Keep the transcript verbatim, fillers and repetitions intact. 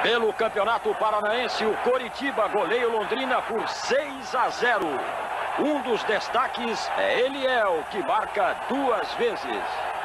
Pelo Campeonato Paranaense, o Coritiba goleia o Londrina por seis a zero. Um dos destaques é Eliel, que marca duas vezes.